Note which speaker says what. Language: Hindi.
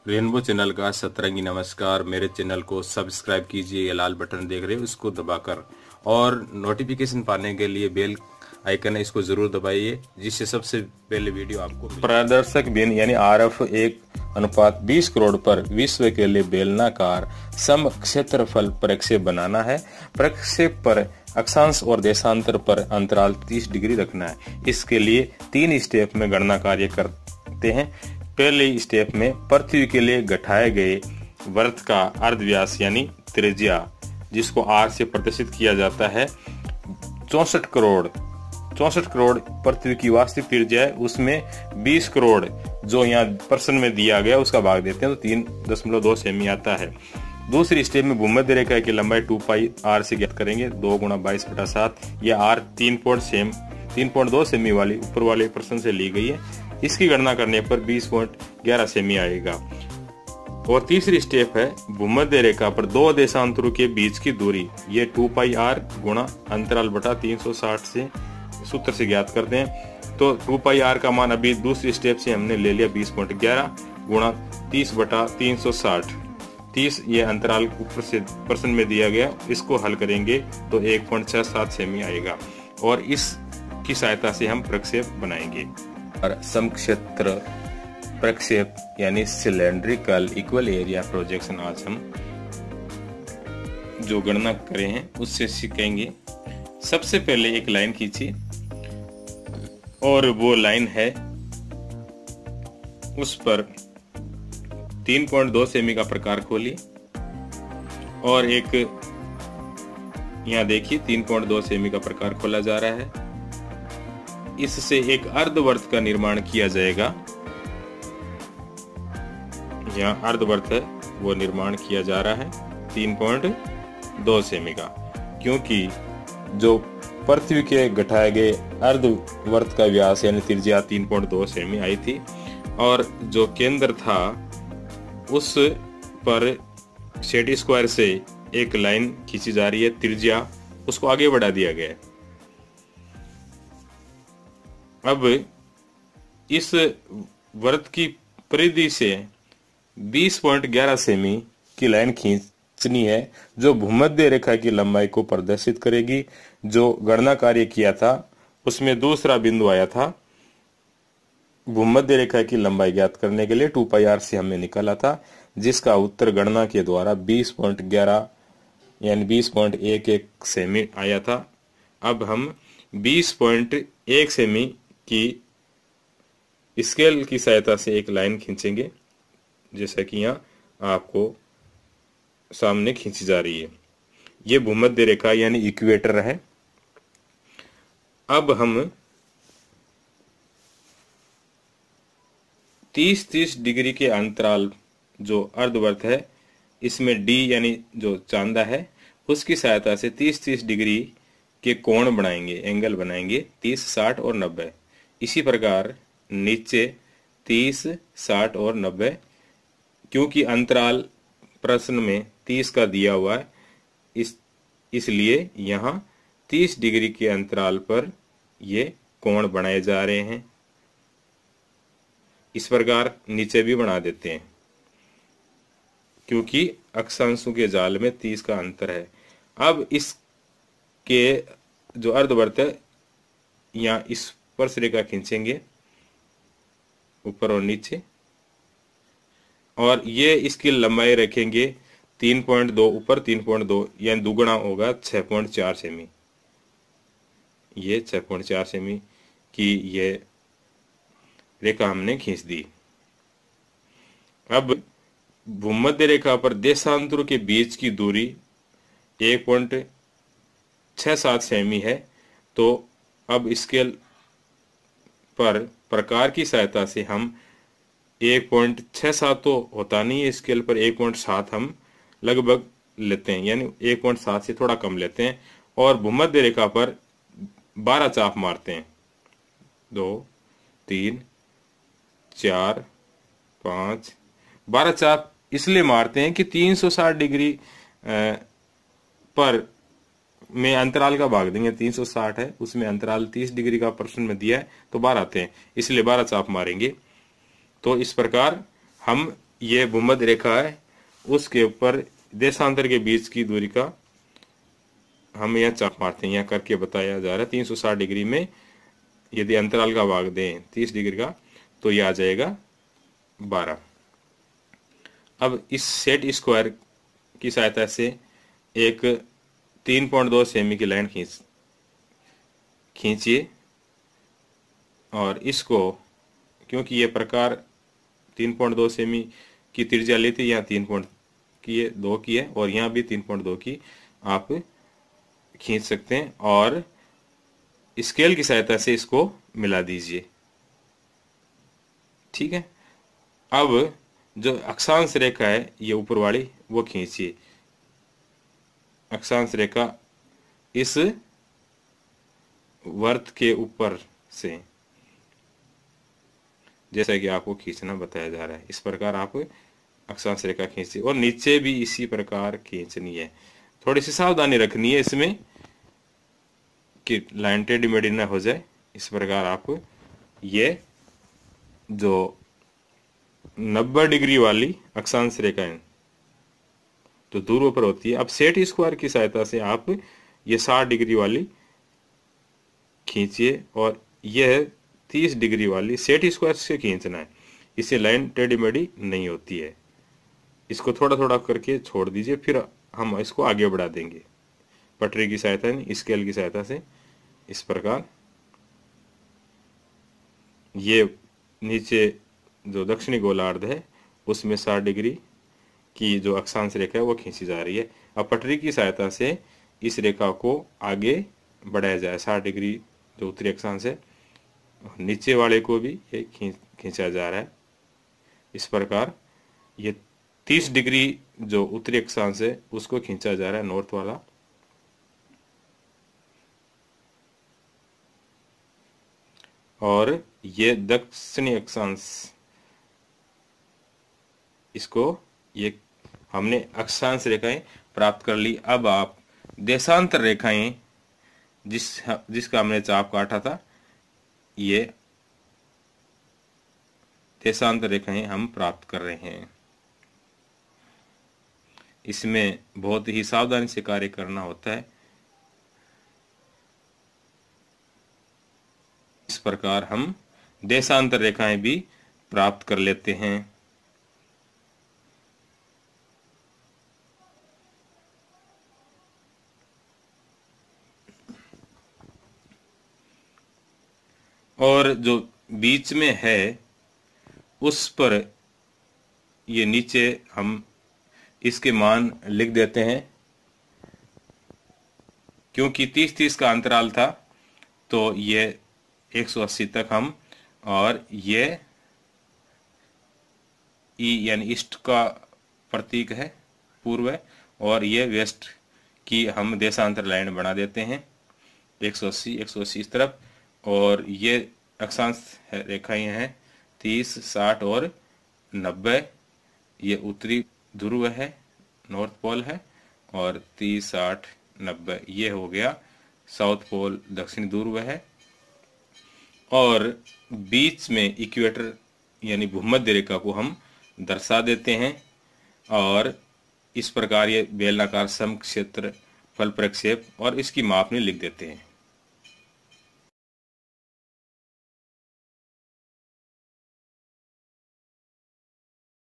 Speaker 1: रेनबो चैनल का सतरंगी नमस्कार। मेरे चैनल को सब्सक्राइब कीजिए, ये लाल बटन देख रहे हो इसको दबाकर, और नोटिफिकेशन पाने के लिए बेल आइकन है इसको जरूर दबाइए, जिससे सबसे पहले वीडियो आपको मिले। पारदर्शक बीन यानी RF 1:20 करोड़ पर विश्व के लिए बेलनाकार सम क्षेत्रफल प्रक्षेप बनाना है। प्रक्षेप पर अक्षांश और देशांतर पर अंतराल 30 डिग्री रखना है। इसके लिए 3 स्टेप में गणना कार्य करते हैं। पहले स्टेप में पृथ्वी के लिए गठाए गए वृत्त का अर्धव्यास यानी त्रिज्या, जिसको R से प्रदर्शित किया जाता है, 64 करोड़ पृथ्वी की वास्तविक त्रिज्या है। उसमें 20 करोड़ जो यहाँ प्रश्न में दिया गया उसका भाग देते हैं तो 3.2 सेमी आता है। दूसरी स्टेप में भूमध्य रेखा की लंबाई 2πr से ज्ञात करेंगे। 2 × 22/7 यह R 3.2 सेमी वाली ऊपर वाले प्रश्न से ली गई है। इसकी गणना करने पर 20.11 सेमी आएगा। और तीसरी स्टेप है भूमध्य रेखा पर 2 देशांतरों के बीच की दूरी, ये 2πr गुणा अंतराल बटा 360 से सूत्र से ज्ञात करते हैं। तो 2πr का मान अभी दूसरी स्टेप से हमने ले लिया 20.11 गुणा 30/360। 30 ये अंतराल ऊपर से प्रश्न में दिया गया, इसको हल करेंगे तो 1.67 सेमी आएगा। और इसकी सहायता से हम प्रक्षेप बनाएंगे। और समक्षेत्र प्रक्षेप यानी सिलेंड्रिकल इक्वल एरिया प्रोजेक्शन आज हम जो गणना करे हैं उससे सीखेंगे। सबसे पहले एक लाइन खींचिए और वो लाइन है उस पर 3.2 सेमी का प्रकार खोलिए और एक यहां देखिए 3.2 सेमी का प्रकार खोला जा रहा है। इससे एक अर्धवर्त का निर्माण किया जाएगा। यहाँ अर्धवर्त है वो निर्माण किया जा रहा है 3.2 सेमी का, क्योंकि जो पृथ्वी के गठाए गए अर्धवर्त का व्यास यानी त्रिज्या 3.2 सेमी आई थी, और जो केंद्र था उस पर सेट स्क्वायर से एक लाइन खींची जा रही है, त्रिज्या उसको आगे बढ़ा दिया गया है। अब इस वृत्त की परिधि से 20.11 सेमी की लाइन खींचनी है, जो भूमध्य रेखा की लंबाई को प्रदर्शित करेगी। जो गणना कार्य किया था उसमें दूसरा बिंदु आया था। भूमध्य रेखा की लंबाई ज्ञात करने के लिए 2πr से हमने निकाला था, जिसका उत्तर गणना के द्वारा 20.11 यानी 20.11 सेमी आया था। अब हम 20.1 सेमी की स्केल की सहायता से एक लाइन खींचेंगे, जैसा कि यहाँ आपको सामने खींची जा रही है। ये भूमध्य रेखा यानी इक्वेटर है। अब हम 30-30 डिग्री के अंतराल जो अर्धवर्त है इसमें D यानी जो चांदा है उसकी सहायता से 30-30 डिग्री के कोण बनाएंगे, एंगल बनाएंगे 30, 60 और 90। इसी प्रकार नीचे 30, 60 और 90, क्योंकि अंतराल प्रश्न में 30 का दिया हुआ है, इसलिए यहाँ 30 डिग्री के अंतराल पर ये कोण बनाए जा रहे हैं। इस प्रकार नीचे भी बना देते हैं, क्योंकि अक्षांशों के जाल में 30 का अंतर है। अब इसके जो अर्धवर्त है यहाँ इस स्पर्श रेखा खींचेंगे ऊपर और नीचे, और ये इसकी लंबाई रखेंगे 3.2 ऊपर 3.2 यानी दुगुना होगा 6.4 सेमी। ये 6.4 सेमी की ये रेखा हमने खींच दी। अब भूमध्य रेखा पर देशांतरों के बीच की दूरी 1.67 सेमी है। तो अब स्केल पर प्रकार की सहायता से हम 1.67 तो होता नहीं है, स्केल पर 1.7 हम लगभग लेते हैं, यानी 1.7 से थोड़ा कम लेते हैं, और भूमध्य रेखा पर 12 चाप मारते हैं। 2, 3, 4, 5, 12 चाप इसलिए मारते हैं कि 360 डिग्री पर में अंतराल का भाग देंगे। 360 है उसमें अंतराल 30 डिग्री का प्रश्न में दिया है तो 12 आते हैं, इसलिए 12 चाप मारेंगे। तो इस प्रकार हम ये भूमध्य रेखा है, उसके ऊपर देशांतर के बीच की दूरी का हम यहाँ चाप मारते हैं। यहाँ करके बताया जा रहा है 360 डिग्री में यदि अंतराल का भाग दें 30 डिग्री का तो ये आ जाएगा 12। अब इस सेट स्क्वायर की सहायता से एक 3.2 सेमी की लाइन खींचिए और इसको, क्योंकि ये प्रकार 3.2 सेमी की त्रिज्या ली थी, यहाँ 3.2 की है और यहाँ भी 3.2 की आप खींच सकते हैं और स्केल की सहायता से इसको मिला दीजिए। ठीक है। अब जो अक्षांश रेखा है ये ऊपर वाली वो खींचिए। अक्षांश रेखा इस वर्त के ऊपर से, जैसा कि आपको खींचना बताया जा रहा है, इस प्रकार आप अक्षांश रेखा खींचिए और नीचे भी इसी प्रकार खींचनी है। थोड़ी सी सावधानी रखनी है इसमें कि लाइन टेढ़ी मेढ़ी ना हो जाए। इस प्रकार आप ये जो 90 डिग्री वाली अक्षांश रेखा है तो दूर पर होती है। अब सेट स्क्वायर की सहायता से आप ये 60 डिग्री वाली खींचिए और यह 30 डिग्री वाली सेट स्क्वायर से खींचना है, इससे लाइन टेढ़ी मेढ़ी नहीं होती है। इसको थोड़ा थोड़ा करके छोड़ दीजिए, फिर हम इसको आगे बढ़ा देंगे पटरी की सहायता, स्केल की सहायता से। इस प्रकार ये नीचे जो दक्षिणी गोलार्ध है उसमें 60 डिग्री की जो अक्षांश रेखा है वो खींची जा रही है। अब पटरी की सहायता से इस रेखा को आगे बढ़ाया जाए। 60 डिग्री जो उत्तरी अक्षांश है, नीचे वाले को भी ये खींचा जा रहा है। इस प्रकार ये 30 डिग्री जो उत्तरी अक्षांश है उसको खींचा जा रहा है, नॉर्थ वाला। और ये दक्षिणी अक्षांश, इसको ये हमने अक्षांश रेखाएं प्राप्त कर ली। अब आप देशांतर रेखाएं जिसका हमने चाप काटा था, ये देशांतर रेखाएं हम प्राप्त कर रहे हैं। इसमें बहुत ही सावधानी से कार्य करना होता है। इस प्रकार हम देशांतर रेखाएं भी प्राप्त कर लेते हैं। और जो बीच में है उस पर ये नीचे हम इसके मान लिख देते हैं। क्योंकि 30-30 का अंतराल था तो ये 180 तक हम, और ये ई यानी ईस्ट का प्रतीक है, पूर्व है, और ये वेस्ट की हम देशांतर लाइन बना देते हैं 180 इस तरफ। और ये अक्षांश रेखाएं हैं 30, 60 और 90। ये उत्तरी ध्रुव है, नॉर्थ पोल है, और 30, 60, 90 ये हो गया साउथ पोल, दक्षिणी ध्रुव है। और बीच में इक्वेटर यानी भूमध्य रेखा को हम दर्शा देते हैं और इस प्रकार ये बेलनाकार समक्षेत्र फल प्रक्षेप और इसकी मापनी लिख देते हैं।